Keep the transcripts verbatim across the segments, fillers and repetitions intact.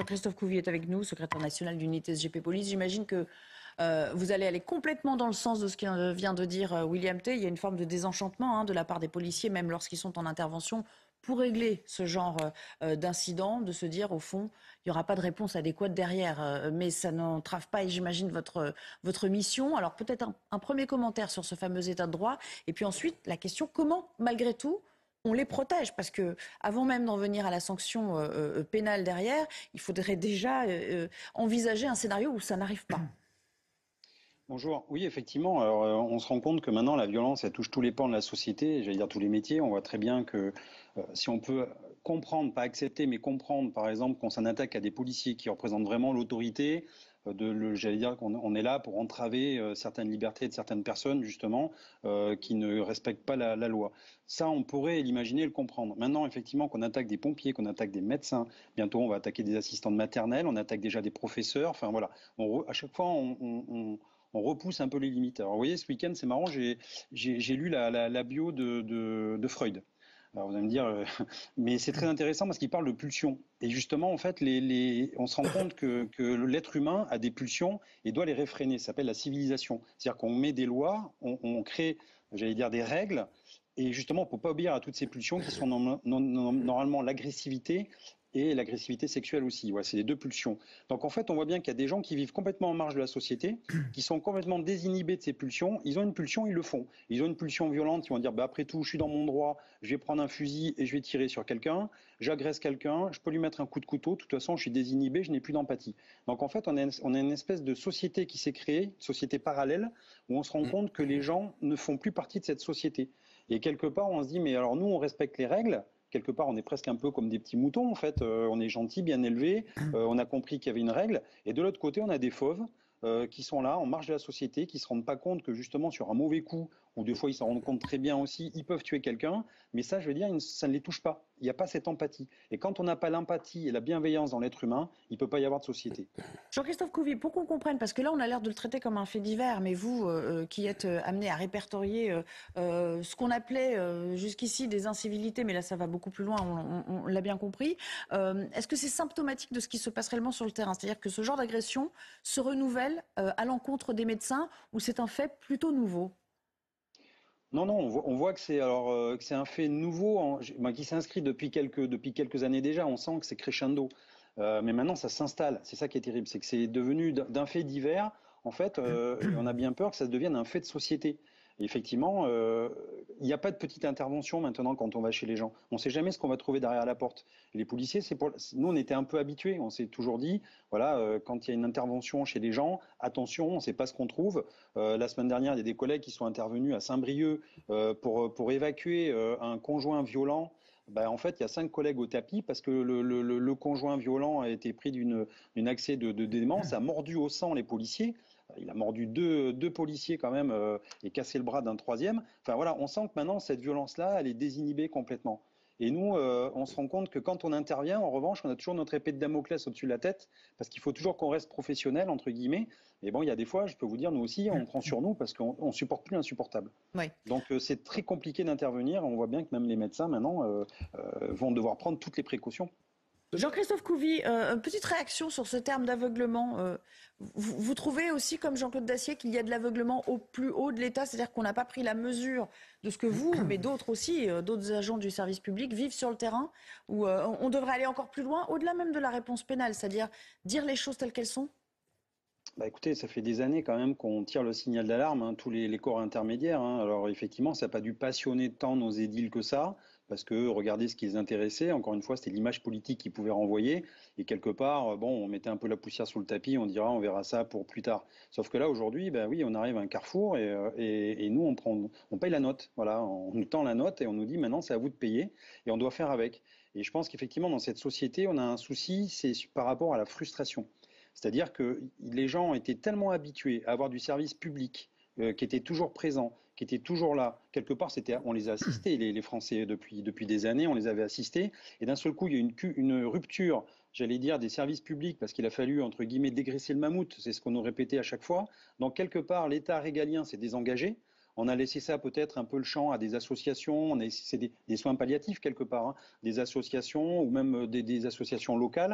Jean-Christophe Couvi est avec nous, secrétaire national d'unité S G P Police. J'imagine que euh, vous allez aller complètement dans le sens de ce que vient de dire euh, William T. Il y a une forme de désenchantement hein, de la part des policiers, même lorsqu'ils sont en intervention, pour régler ce genre euh, d'incident, de se dire au fond, il n'y aura pas de réponse adéquate derrière. Euh, mais ça n'entrave pas, j'imagine, votre, votre mission. Alors peut-être un, un premier commentaire sur ce fameux état de droit. Et puis ensuite, la question, comment, malgré tout, on les protège, parce que avant même d'en venir à la sanction euh, pénale derrière, il faudrait déjà euh, envisager un scénario où ça n'arrive pas. Bonjour. Oui, effectivement. Alors, euh, on se rend compte que maintenant, la violence, elle touche tous les pans de la société, j'allais dire tous les métiers. On voit très bien que euh, si on peut comprendre, pas accepter, mais comprendre, par exemple, qu'on s'en attaque à des policiers qui représentent vraiment l'autorité, euh, de, le, j'allais dire qu'on on est là pour entraver euh, certaines libertés de certaines personnes, justement, euh, qui ne respectent pas la, la loi. Ça, on pourrait l'imaginer, le comprendre. Maintenant, effectivement, qu'on attaque des pompiers, qu'on attaque des médecins, bientôt, on va attaquer des assistants de maternelle, on attaque déjà des professeurs. Enfin, voilà. On, à chaque fois, on, on, on on repousse un peu les limites. Alors, vous voyez, ce week-end, c'est marrant, j'ai, j'ai, j'ai lu la, la, la bio de, de, de Freud. Alors, vous allez me dire, euh, mais c'est très intéressant parce qu'il parle de pulsions. Et justement, en fait, les, les, on se rend compte que, que l'être humain a des pulsions et doit les réfréner. Ça s'appelle la civilisation. C'est-à-dire qu'on met des lois, on, on crée, j'allais dire, des règles. Et justement, on ne peut pas obéir à toutes ces pulsions qui sont non, non, non, normalement l'agressivité et l'agressivité sexuelle aussi. Ouais, c'est les deux pulsions. Donc en fait, on voit bien qu'il y a des gens qui vivent complètement en marge de la société, qui sont complètement désinhibés de ces pulsions. Ils ont une pulsion, ils le font. Ils ont une pulsion violente, ils vont dire bah, après tout, je suis dans mon droit, je vais prendre un fusil et je vais tirer sur quelqu'un, j'agresse quelqu'un, je peux lui mettre un coup de couteau, de toute façon, je suis désinhibé, je n'ai plus d'empathie. Donc en fait, on a, une, on a une espèce de société qui s'est créée, une société parallèle, où on se rend compte que les gens ne font plus partie de cette société. Et quelque part, on se dit mais alors nous, on respecte les règles. Quelque part, on est presque un peu comme des petits moutons, en fait. Euh, on est gentil, bien élevé, euh, on a compris qu'il y avait une règle. Et de l'autre côté, on a des fauves euh, qui sont là, en marge de la société, qui ne se rendent pas compte que justement, sur un mauvais coup, ou des fois, ils s'en rendent compte très bien aussi, ils peuvent tuer quelqu'un. Mais ça, je veux dire, ça ne les touche pas. Il n'y a pas cette empathie. Et quand on n'a pas l'empathie et la bienveillance dans l'être humain, il ne peut pas y avoir de société. Jean-Christophe Couvi, pour qu'on comprenne, parce que là on a l'air de le traiter comme un fait divers, mais vous euh, qui êtes euh, amené à répertorier euh, euh, ce qu'on appelait euh, jusqu'ici des incivilités, mais là ça va beaucoup plus loin, on, on, on l'a bien compris, euh, est-ce que c'est symptomatique de ce qui se passe réellement sur le terrain? C'est-à-dire que ce genre d'agression se renouvelle euh, à l'encontre des médecins ou c'est un fait plutôt nouveau? Non, non, on voit, on voit que c'est alors euh, que c'est un fait nouveau en- ben, qui s'inscrit depuis quelques depuis quelques années déjà. On sent que c'est crescendo, Euh, mais maintenant ça s'installe. C'est ça qui est terrible, c'est que c'est devenu d'un d'un fait divers. En fait, euh, et on a bien peur que ça devienne un fait de société. Et effectivement, euh, il n'y a pas de petite intervention maintenant quand on va chez les gens. On ne sait jamais ce qu'on va trouver derrière la porte. Les policiers, c'est pour nous, on était un peu habitués. On s'est toujours dit, voilà, euh, quand il y a une intervention chez les gens, attention, on ne sait pas ce qu'on trouve. Euh, la semaine dernière, il y a des collègues qui sont intervenus à Saint-Brieuc euh, pour, pour évacuer euh, un conjoint violent. Ben, en fait, il y a cinq collègues au tapis parce que le, le, le, le conjoint violent a été pris d'une accès de, de démence, a mordu au sang les policiers. Il a mordu deux, deux policiers quand même euh, et cassé le bras d'un troisième. Enfin voilà, on sent que maintenant cette violence-là, elle est désinhibée complètement. Et nous, euh, on se rend compte que quand on intervient, en revanche, on a toujours notre épée de Damoclès au-dessus de la tête, parce qu'il faut toujours qu'on reste professionnel, entre guillemets. Et bon, il y a des fois, je peux vous dire, nous aussi, on prend sur nous parce qu'on ne supporte plus l'insupportable. Oui. Donc euh, c'est très compliqué d'intervenir. On voit bien que même les médecins, maintenant, euh, euh, vont devoir prendre toutes les précautions. Jean-Christophe Couvi, euh, petite réaction sur ce terme d'aveuglement. Euh, vous, vous trouvez aussi, comme Jean-Claude Dacier, qu'il y a de l'aveuglement au plus haut de l'État, c'est-à-dire qu'on n'a pas pris la mesure de ce que vous, mais d'autres aussi, euh, d'autres agents du service public vivent sur le terrain, où euh, on devrait aller encore plus loin, au-delà même de la réponse pénale, c'est-à-dire dire les choses telles qu'elles sont? Bah écoutez, ça fait des années quand même qu'on tire le signal d'alarme, hein, tous les, les corps intermédiaires. Hein. Alors effectivement, ça n'a pas dû passionner tant nos édiles que ça, parce que regardez ce qui les intéressait. Encore une fois, c'était l'image politique qu'ils pouvaient renvoyer. Et quelque part, bon, on mettait un peu la poussière sous le tapis, on dira, on verra ça pour plus tard. Sauf que là, aujourd'hui, bah oui, on arrive à un carrefour et, et, et nous, on prend, on paye la note. Voilà, on nous tend la note et on nous dit maintenant, c'est à vous de payer et on doit faire avec. Et je pense qu'effectivement, dans cette société, on a un souci, c'est par rapport à la frustration. C'est-à-dire que les gens étaient tellement habitués à avoir du service public euh, qui était toujours présent, qui était toujours là. Quelque part, c'était, on les a assistés, les, les Français, depuis, depuis des années, on les avait assistés. Et d'un seul coup, il y a une, une rupture, j'allais dire, des services publics, parce qu'il a fallu, entre guillemets, dégraisser le mammouth. C'est ce qu'on nous répétait à chaque fois. Donc, quelque part, l'État régalien s'est désengagé. On a laissé ça peut-être un peu le champ à des associations, on a, c'est des, des soins palliatifs quelque part, hein, des associations ou même des, des associations locales.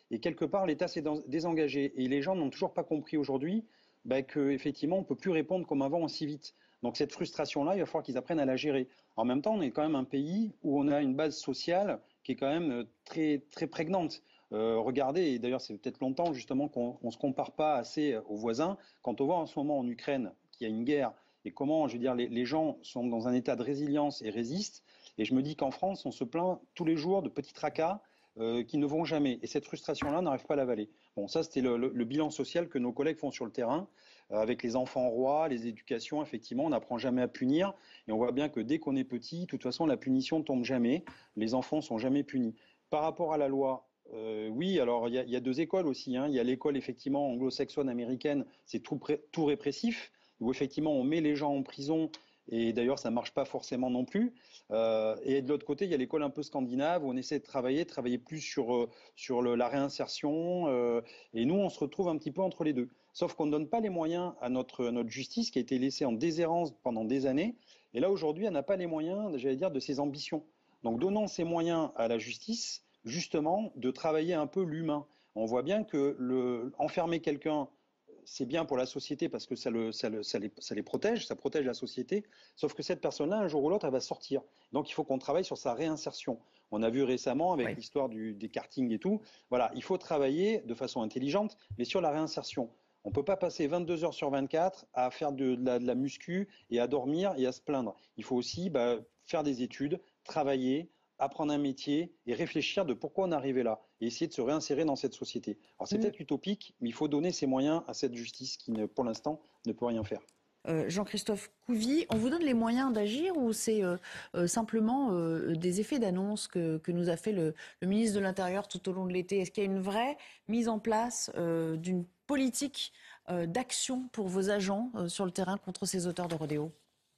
Et quelque part, l'État s'est désengagé. Et les gens n'ont toujours pas compris aujourd'hui bah, qu'effectivement, on ne peut plus répondre comme avant aussi vite. Donc cette frustration-là, il va falloir qu'ils apprennent à la gérer. En même temps, on est quand même un pays où on a une base sociale qui est quand même très, très prégnante. Euh, regardez, et d'ailleurs c'est peut-être longtemps justement qu'on ne se compare pas assez aux voisins, quand on voit en ce moment en Ukraine qu'il y a une guerre et comment, je veux dire, les, les gens sont dans un état de résilience et résistent, et je me dis qu'en France, on se plaint tous les jours de petits tracas euh, qui ne vont jamais. Et cette frustration-là, on n'arrive pas à l'avaler. Bon, ça, c'était le, le, le bilan social que nos collègues font sur le terrain, euh, avec les enfants rois, les éducations, effectivement, on n'apprend jamais à punir. Et on voit bien que dès qu'on est petit, de toute façon, la punition ne tombe jamais. Les enfants ne sont jamais punis. Par rapport à la loi, euh, oui, alors il y, y a deux écoles aussi. Hein. Il y a l'école, effectivement, anglo-saxonne américaine, c'est tout, tout répressif, où effectivement, on met les gens en prison. Et d'ailleurs, ça ne marche pas forcément non plus. Euh, et de l'autre côté, il y a l'école un peu scandinave où on essaie de travailler, de travailler plus sur, euh, sur le, la réinsertion. Euh, et nous, on se retrouve un petit peu entre les deux. Sauf qu'on ne donne pas les moyens à notre, à notre justice qui a été laissée en déshérence pendant des années. Et là, aujourd'hui, elle n'a pas les moyens, j'allais dire, de ses ambitions. Donc, donnons ces moyens à la justice, justement, de travailler un peu l'humain. On voit bien que le, enfermer quelqu'un, c'est bien pour la société parce que ça, le, ça, le, ça, les, ça les protège, ça protège la société, sauf que cette personne-là, un jour ou l'autre, elle va sortir. Donc il faut qu'on travaille sur sa réinsertion. On a vu récemment avec oui. l'histoire du, des kartings et tout, voilà, il faut travailler de façon intelligente, mais sur la réinsertion. On ne peut pas passer vingt-deux heures sur vingt-quatre à faire de, de, la, de la muscu et à dormir et à se plaindre. Il faut aussi bah, faire des études, travailler, apprendre un métier et réfléchir de pourquoi on est arrivé là et essayer de se réinsérer dans cette société. Alors c'est mmh. peut-être utopique, mais il faut donner ces moyens à cette justice qui, ne, pour l'instant, ne peut rien faire. Euh, Jean-Christophe Couvi, on vous donne les moyens d'agir ou c'est euh, euh, simplement euh, des effets d'annonce que, que nous a fait le, le ministre de l'Intérieur tout au long de l'été? Est-ce qu'il y a une vraie mise en place euh, d'une politique euh, d'action pour vos agents euh, sur le terrain contre ces auteurs de rodéo?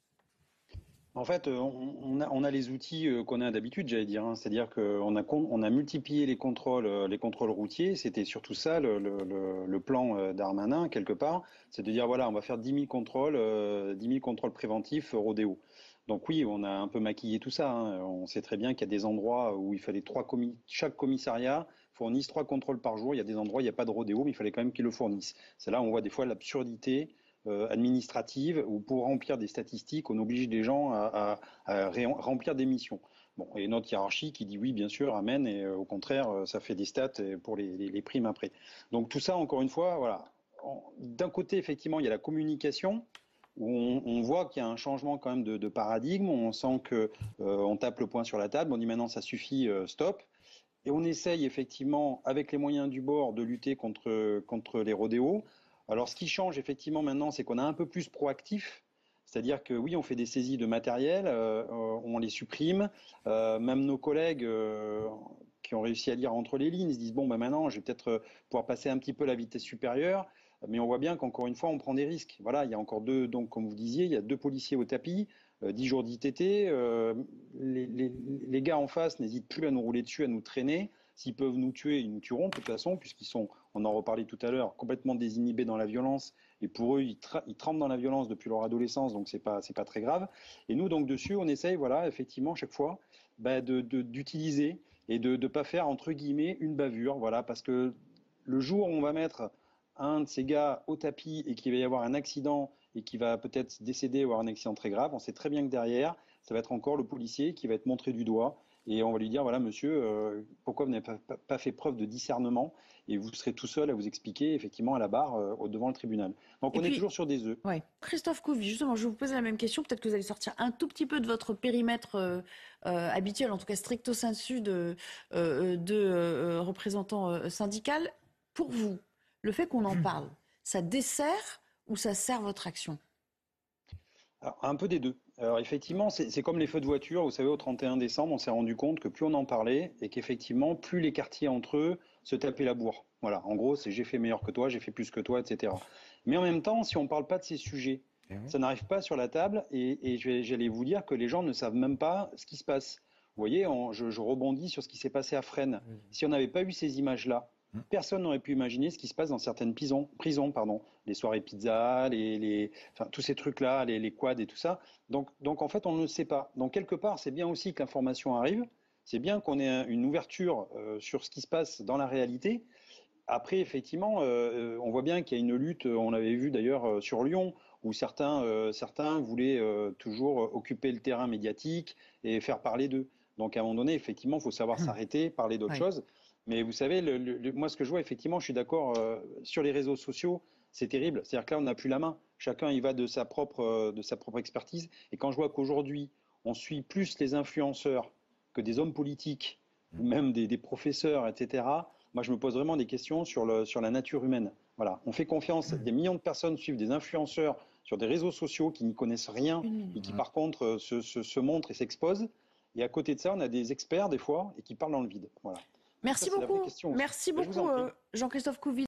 En fait, on a, on a les outils qu'on a d'habitude, j'allais dire. Hein. C'est-à-dire qu'on a, on a multiplié les contrôles, les contrôles routiers. C'était surtout ça le, le, le plan Darmanin, quelque part. C'est de dire, voilà, on va faire dix mille contrôles, euh, dix mille contrôles préventifs rodéo. Donc oui, on a un peu maquillé tout ça. Hein. On sait très bien qu'il y a des endroits où il fallait trois commis, chaque commissariat fournisse trois contrôles par jour. Il y a des endroits où il n'y a pas de rodéo, mais il fallait quand même qu'ils le fournissent. C'est là où on voit des fois l'absurdité administrative où pour remplir des statistiques, on oblige des gens à, à, à remplir des missions. Bon, et notre hiérarchie qui dit oui, bien sûr, amen, et euh, au contraire, ça fait des stats pour les, les, les primes après. Donc tout ça, encore une fois, voilà. D'un côté, effectivement, il y a la communication où on, on voit qu'il y a un changement quand même de, de paradigme. On sent que euh, on tape le poing sur la table. On dit maintenant ça suffit, euh, stop. Et on essaye effectivement, avec les moyens du bord, de lutter contre contre les rodéos. Alors, ce qui change effectivement maintenant, c'est qu'on est un peu plus proactif. C'est-à-dire que oui, on fait des saisies de matériel, euh, on les supprime. Euh, même nos collègues euh, qui ont réussi à lire entre les lignes se disent bon, ben maintenant, je vais peut-être pouvoir passer un petit peu la vitesse supérieure. Mais on voit bien qu'encore une fois, on prend des risques. Voilà, il y a encore deux, donc comme vous disiez, il y a deux policiers au tapis, euh, dix jours d'I T T. Euh, les, les, les gars en face n'hésitent plus à nous rouler dessus, à nous traîner. S'ils peuvent nous tuer, ils nous tueront de toute façon, puisqu'ils sont, on en reparlait tout à l'heure, complètement désinhibés dans la violence. Et pour eux, ils, tra- ils trempent dans la violence depuis leur adolescence, donc c'est pas, c'est pas très grave. Et nous, donc dessus, on essaye, voilà, effectivement, chaque fois, bah, de, de, d'utiliser et de ne pas faire entre guillemets une bavure, voilà, parce que le jour où on va mettre un de ces gars au tapis et qu'il va y avoir un accident et qui va peut-être décéder ou avoir un accident très grave, on sait très bien que derrière, ça va être encore le policier qui va être montré du doigt. Et on va lui dire, voilà, monsieur, euh, pourquoi vous n'avez pas, pas, pas fait preuve de discernement? Et vous serez tout seul à vous expliquer, effectivement, à la barre, euh, devant le tribunal. Donc et on puis, est toujours sur des œufs. Ouais. Christophe Couvi, justement, je vais vous poser la même question. Peut-être que vous allez sortir un tout petit peu de votre périmètre euh, euh, habituel, en tout cas stricto sensu de, euh, de euh, représentant euh, syndical. Pour vous, le fait qu'on en parle, ça dessert ou ça sert votre action? Alors, un peu des deux. Alors effectivement, c'est, c'est comme les feux de voiture. Vous savez, au trente et un décembre, on s'est rendu compte que plus on en parlait et qu'effectivement, plus les quartiers entre eux se tapaient la bourre. Voilà, en gros, c'est j'ai fait meilleur que toi, j'ai fait plus que toi, et cetera. Mais en même temps, si on ne parle pas de ces sujets, ça n'arrive pas sur la table et, et je vais- j'allais vous dire que les gens ne savent même pas ce qui se passe. Vous voyez, on- je, je rebondis sur ce qui s'est passé à Fresnes. Si on n'avait pas eu ces images-là, personne n'aurait pu imaginer ce qui se passe dans certaines prisons, prisons pardon, les soirées pizza, les, les, enfin, tous ces trucs-là, les, les quads et tout ça. Donc, donc en fait, on ne le sait pas. Donc quelque part, c'est bien aussi que l'information arrive. C'est bien qu'on ait une ouverture euh, sur ce qui se passe dans la réalité. Après, effectivement, euh, on voit bien qu'il y a une lutte, on l'avait vu d'ailleurs euh, sur Lyon, où certains, euh, certains voulaient euh, toujours occuper le terrain médiatique et faire parler d'eux. Donc à un moment donné, effectivement, il faut savoir s'arrêter, parler d'autre Oui. chose. Mais vous savez, le, le, moi ce que je vois, effectivement, je suis d'accord, euh, sur les réseaux sociaux, c'est terrible. C'est-à-dire que là, on n'a plus la main. Chacun y va de sa propre, euh, de sa propre expertise. Et quand je vois qu'aujourd'hui, on suit plus les influenceurs que des hommes politiques, ou même des, des professeurs, et cetera, moi, je me pose vraiment des questions sur, le, sur la nature humaine. Voilà, on fait confiance. Des millions de personnes suivent des influenceurs sur des réseaux sociaux qui n'y connaissent rien et qui, par contre, se, se, se montrent et s'exposent. Et à côté de ça, on a des experts, des fois, et qui parlent dans le vide. Voilà. Merci Ça, c'est la vraie beaucoup. question aussi. Merci Ben, je vous en beaucoup, prie. euh, Jean-Christophe Couvi.